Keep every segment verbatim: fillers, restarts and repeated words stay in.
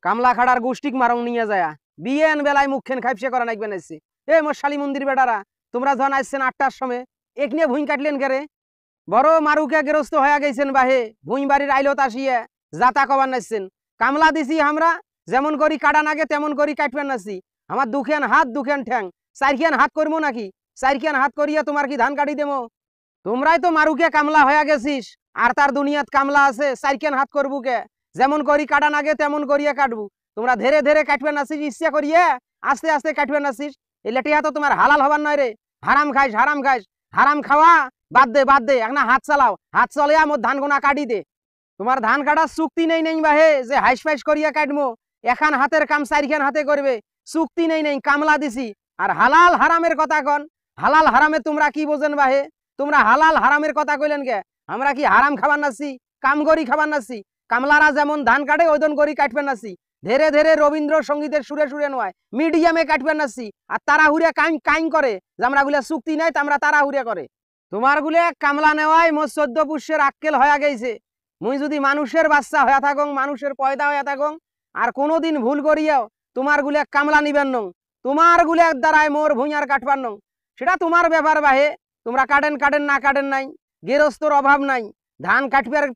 কামলা খাড়ার গোষ্ঠীক মারং নিয়ে যায় বিয়েন বেলায় মুখেন খাইপসে করা নাকবেন আসছে এ মোর শালী মন্দির বেটারা তোমরা যখন আসছেন আটটার সময় এক নিয়ে ভুঁই কাটলেন কেরে বড় মারুকে গেরস্ত হয়ে গেছেন বাহে ভুঁই বাড়ির আইলত আসিয়ে যাতা কবার নাচছেন কামলা দিছি আমরা যেমন করি কাটা নাগে তেমন করি কাটবেন নাছি আমার দুখেন হাত দুখেন ঠ্যাং চারখিয়ান হাত করবো নাকি চারখিয়ান হাত করিয়া তোমার কি ধান কাটি দেবো তোমরাই তো মারুকে কামলা হয়ে গেছিস আর তার দুনিয়াত কামলা আছে চারখিয়ান হাত করবো কে যেমন করি কাটা নাগে তেমন করিয়া কাটবো তোমরা ধীরে ধীরে কাটবেন নাছিস ইচ্ছা করিয়ে আস্তে আস্তে কাটবেন নাছিস এই লেটিয়া তো তোমার হালাল হবার নয় রে হারাম খাইস হারাম খাইস হারাম খাওয়া বাদ দে বাদ দে এখন হাত চালাও হাত চলে মোর ধান গোনা কাটি দে তোমার ধান কাটার চুক্তি নেই নেই বাহে যে হাইস ফাইস করিয়া কাটবো এখান হাতের কাম চারিখান হাতে করবে চুক্তি নেই নেই কামলা দিছি আর হালাল হারামের কথা কন হালাল হারামে তোমরা কি বোঝেন বাহে তোমরা হালাল হারামের কথা কইলেন কে আমরা কি হারাম খাবার নাছি কাম করি খাবার নাছি কামলারা যেমন ধান কাটে ওই দন করি কাটবেন নাছি ধীরে ধীরে রবীন্দ্র সঙ্গীতের সুরে সুরে নয় মিডিয়ামে কাটবেন নাছি আর তারা হুড়ে কাইন কাইন করে যে আমরা গুলা চুক্তি নাই আমরা তারা হুড়ে করে তোমার গুলে কামলা নেওয়াই মোর চোদ্দ পুষ্যের আক্কেল হয়ে গেছে মুই যদি মানুষের বাচ্চা হয়ে থাকং মানুষের পয়দা হয়ে থাকং আর কোনোদিন ভুল করিয়াও তোমার গুলে কামলা নিবেন নং তোমার গুলে দ্বারাই মোর ভুঁইয়ার কাটবার নং সেটা তোমার ব্যাপার বাহে তোমরা কাটেন কাটেন না কাটেন নাই গেরস্তর অভাব নাই ধান কাটবার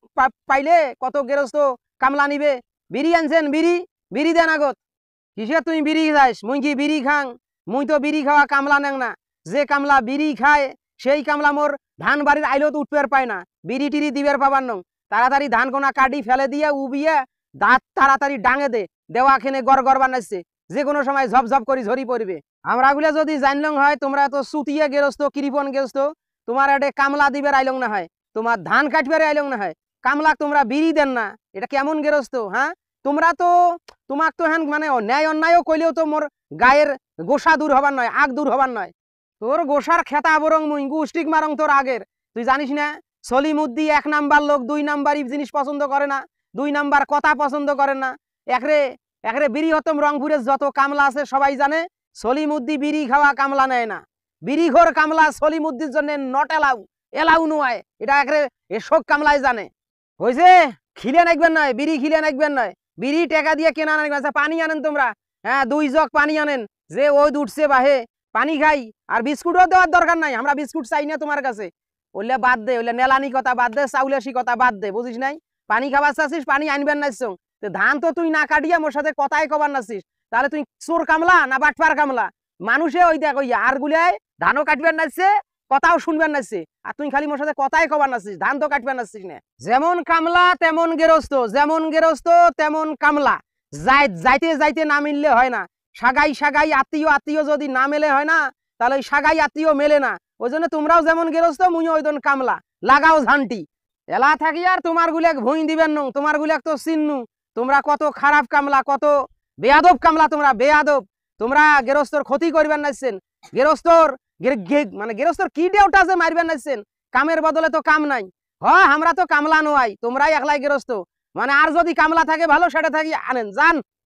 পাইলে কত গেরস্ত কামলা নিবে বিড়ি আনছেন বিড়ি বিড়ি দেন আগত কিসে তুই বিড়ি যাইস মুই কি বিড়ি খাং মুই তো বিড়ি খাওয়া কামলা নেং না যে কামলা বিড়ি খায় সেই কামলা মোর ধান বাড়ির আইলত উঠবার পায় না বিড়ি টিড়ি দিবার পাবার নং তাড়াতাড়ি ধান কোনা কাটি ফেলে দিয়ে উবিয়ে দাঁত তাড়াতাড়ি ডাঙে দে দেওয়া খেনে গড় গড় বানাইছে যে কোনো সময় ঝপঝপ করে ঝরি পড়বে আমরা গুলা যদি জানলং হয় তোমরা তো সুতিয়ে গেরস্ত কৃপন গেরস্ত তোমার এটা কামলা দিবার আইলং না হয় তোমার ধান কাটবার আইলং না হয় কামলা তোমরা বিড়ি দেন না এটা কেমন গেরস্ত হ্যাঁ তোমরা তো তোমাক তো হ্যান মানে ন্যায় অন্যায়ও কইলেও তো মোর গায়ের গোসা দূর হবার নয় আগ দূর হবার নয় তোর গোসার খেতা বরং মুই গুষ্টিক মারং তোর আগের তুই জানিস না সলিমুদ্দি এক নাম্বার লোক দুই নাম্বারই জিনিস পছন্দ করে না দুই নাম্বার কথা পছন্দ করে না একরে একরে বিড়ি হতম রংপুরের যত কামলা আছে সবাই জানে সলিমুদ্দি বিড়ি খাওয়া কামলা নেয় না বিড়ি ঘর কামলা সলিমুদ্দির জন্য নট এলাউ এলাউ নয় এটা একরে এসব কামলাই জানে হয়েছে খিলে নাকবেন নয় বিড়ি খিলে নাকবেন নয় বিড়ি টাকা দিয়ে কেনা নাকবেন পানি আনেন তোমরা হ্যাঁ দুই জগ পানি আনেন যে ওই উঠছে বাহে পানি খাই আর বিস্কুটও দেওয়ার দরকার নাই আমরা বিস্কুট চাই না তোমার কাছে ওইলে বাদ দে ওইলে নেলানি কথা বাদ দে চাউলেসি কথা বাদ দে বুঝিস নাই পানি খাবার চাচ্ছিস পানি আনবেন নাইছ তো ধান তো তুই না কাটিয়া মোর সাথে কথাই কবার নাছিস তাহলে তুই চোর কামলা না বাটপার কামলা মানুষে ওই দেখ ওই আর গুলাই ধানও কাটবেন নাচছে কথাও শুনবেন নাচছে আর তুই খালি মোর সাথে কথাই কবার নাছিস ধান তো কাটবেন নাছিস না যেমন কামলা তেমন গেরস্ত যেমন গেরস্ত তেমন কামলা যাই যাইতে যাইতে না মিললে হয় না সাগাই সাগাই আত্মীয় আত্মীয় যদি না মেলে হয় না তাহলে ওই সাগাই আত্মীয় মেলে না ওই জন্য তোমরাও যেমন গেরস্ত মুই ওই দন কামলা লাগাও ঝান্টি এলা থাকি আর তোমার গুলেক ভুঁই দিবেন নং তোমার গুলেক তো চিন্নু তোমরা কত খারাপ কামলা কত বেয়াদব কামলা তোমরা বেয়াদব তোমরা গেরস্তর ক্ষতি করবেন নাইছেন গেরস্তর মানে গেরস্তর কি ডেউটা যে মারবেন নাইছেন কামের বদলে তো কাম নাই হয় আমরা তো কামলা নয় তোমরাই একলাই গেরস্ত মানে আর যদি কামলা থাকে ভালো সেটা থাকি আনেন যান।